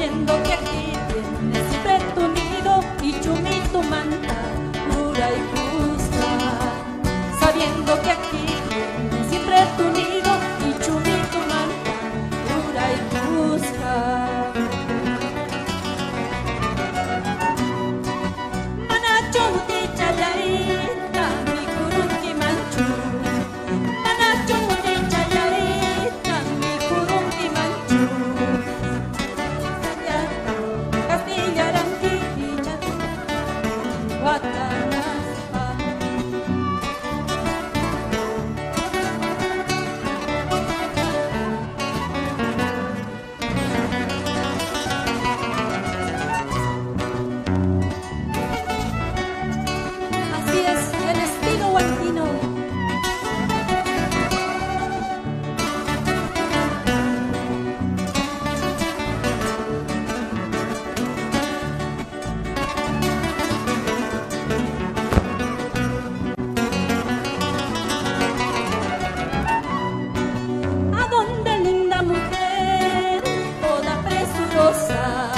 sabiendo que aquí tienes siempre tu nido y chumi tu manta pura y justa, sabiendo que aquí tienes siempre tu nido y chumi tu manta pura y justa. Manachon ti chayarita mi kurunki manchu, manachon ti chayarita mi kurunki manchu. Así es el estilo huanquino. ¿A dónde, linda mujer, toda presurosa?